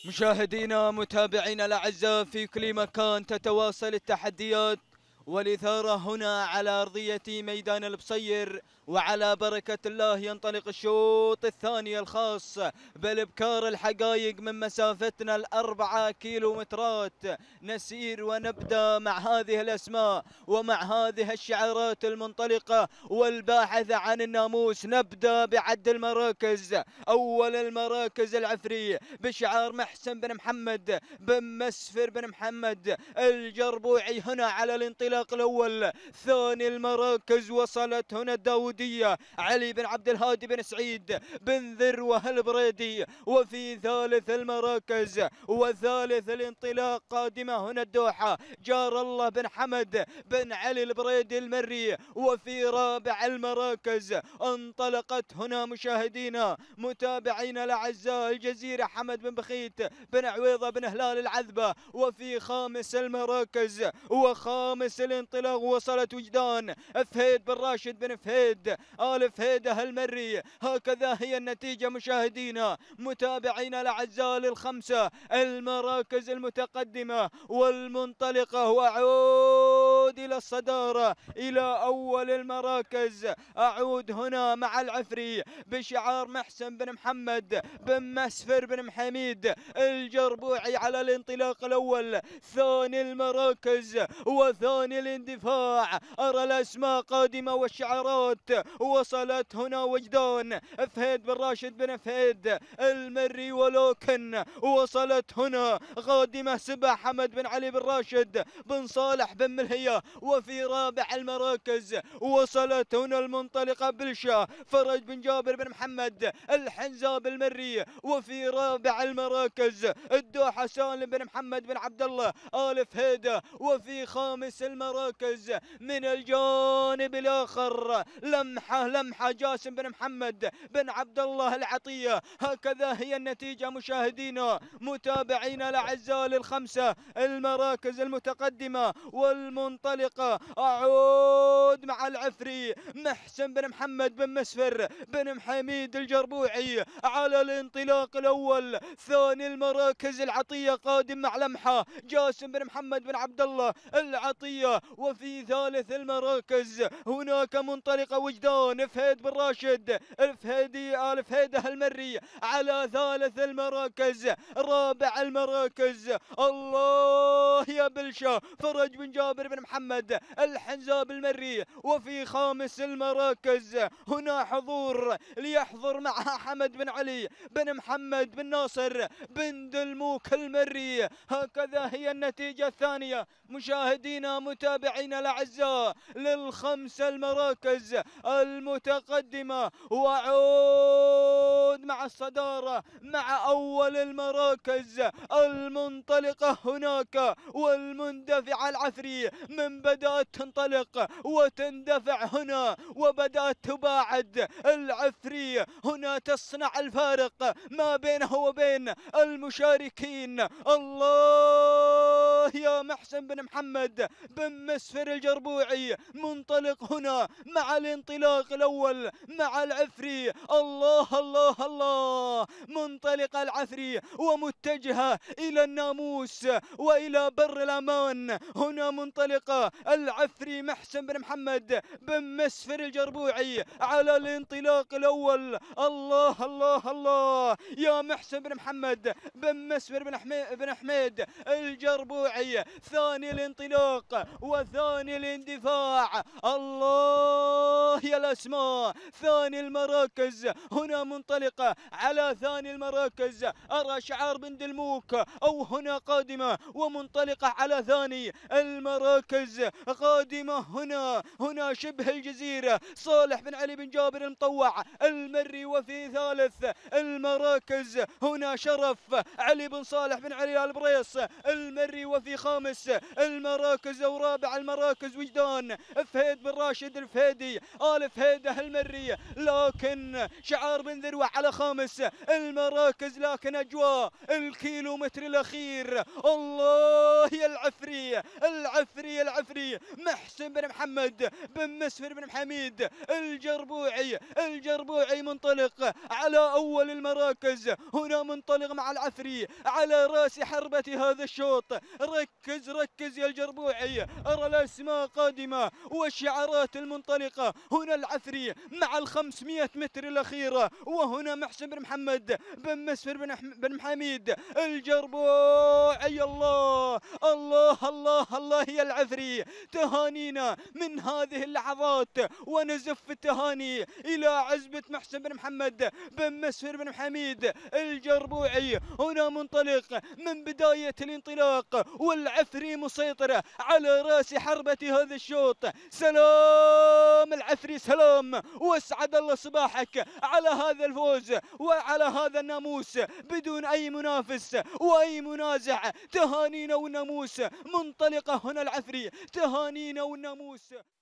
مشاهدينا متابعينا الأعزاء في كل مكان تتواصل التحديات والإثارة هنا على أرضية ميدان البصير، وعلى بركة الله ينطلق الشوط الثاني الخاص بالإبكار الحقائق من مسافتنا ال4 كيلومترات. نسير ونبدأ مع هذه الأسماء ومع هذه الشعارات المنطلقة والباحثة عن الناموس. نبدأ بعد المراكز. أول المراكز العفري بشعار محسن بن محمد بن مسفر بن محمد الجربوعي هنا على الانطلاق الأول. ثاني المراكز وصلت هنا الداودية علي بن عبد الهادي بن سعيد بن ذروة البريدي. وفي ثالث المراكز وثالث الانطلاق قادمة هنا الدوحة جار الله بن حمد بن علي البريدي المري. وفي رابع المراكز انطلقت هنا مشاهدينا متابعينا الأعزاء الجزيرة حمد بن بخيت بن عويضة بن هلال العذبة. وفي خامس المراكز وخامس الانطلاق وصلت وجدان فهيد بن راشد بن فهيد آل فهيده المري. هكذا هي النتيجة مشاهدينا متابعينا الأعزاء للخمسة المراكز المتقدمة والمنطلقة. وأعود إلى الصدارة إلى أول المراكز. أعود هنا مع العفري بشعار محسن بن محمد بن مسفر بن محميد الجربوعي على الانطلاق الأول. ثاني المراكز وثاني الاندفاع. أرى الأسماء قادمة والشعارات وصلت هنا وجدان فهيد بن راشد بن فهيد المري، ولكن وصلت هنا قادمة سبا حمد بن علي بن راشد بن صالح بن ملهية. وفي رابع المراكز وصلت هنا المنطلقة بلشا فرج بن جابر بن محمد الحنزاب المري. وفي رابع المراكز الدوحة سالم بن محمد بن عبد الله آل فهيدة. وفي خامس المراكز من الجانب الآخر لمحة جاسم بن محمد بن عبد الله العطية. هكذا هي النتيجة مشاهدينا متابعينا الأعزاء للخمسة المراكز المتقدمة والمنطلقة. أعود مع العفري محسن بن محمد بن مسفر بن محميد الجربوعي على الانطلاق الأول. ثاني المراكز العطية قادم مع لمحة جاسم بن محمد بن عبد الله العطية. وفي ثالث المراكز هناك منطلقة وجدان فهيد بن راشد الفهيدي آل فهيده المري على ثالث المراكز. رابع المراكز الله يا بلشا فرج بن جابر بن محمد الحنزاب المري. وفي خامس المراكز هنا حضور ليحضر معها حمد بن علي بن محمد بن ناصر بن دلموك المري. هكذا هي النتيجة الثانية مشاهدينا متابعينا الأعزاء للخمس المراكز المتقدمة. وعود مع الصدارة مع أول المراكز المنطلقة هناك والمندفع العفري من بدأت تنطلق وتندفع هنا وبدأت تباعد. العفري هنا تصنع الفارق ما بينه وبين المشاركين. الله يا محسن بن محمد بن مسفر الجربوعي منطلق هنا مع الانطلاق الأول مع العفري. الله الله الله منطلق العفري ومتجهة إلى الناموس وإلى بر الأمان. هنا منطلقة العفري محسن بن محمد بن مسفر الجربوعي على الانطلاق الأول. الله الله الله يا محسن بن محمد بن مسفر بن حميد الجربوعي. ثاني الانطلاق وثاني الاندفاع. الله يا الأسماء. ثاني المراكز هنا منطلقة على ثاني المراكز. أرى شعار بن دلموك أو هنا قادمة ومنطلقة على ثاني المراكز. قادمة هنا شبه الجزيرة صالح بن علي بن جابر المطوع المري. وفي ثالث المراكز هنا شرف علي بن صالح بن علي البريص المري. وفي خامس المراكز أو رابع المراكز وجدان فهيد بن راشد الفهيدي آل فهيده المري. لكن شعار بن ذروة على خامس المراكز. لكن أجواء الكيلومتر الأخير الله يا العفري محسن بن محمد بن مسفر بن حميد الجربوعي منطلق على أول المراكز هنا منطلق مع العفري على راس حربة هذا الشوط. ركز ركز يا الجربوعي، أرى الأسماء قادمة والشعارات المنطلقة. هنا العفري مع ال500 متر الأخيرة، وهنا محسن بن محمد بن مسفر بن حميد الجربوعي. الله الله الله الله يا العفري، تهانينا من هذه اللحظات ونزف التهاني إلى عزبة محسن بن محمد بن مسفر بن حميد الجربوعي. هنا منطلق من بداية الانطلاق والعفري مسيطر على راس حربة هذا الشوط. سلام العفري سلام، واسعد الله صباحك على هذا الفوز وعلى هذا الناموس بدون أي منافس وأي منازع. تهانينا والناموس منطلقة هنا العفري، تهانينا والناموس.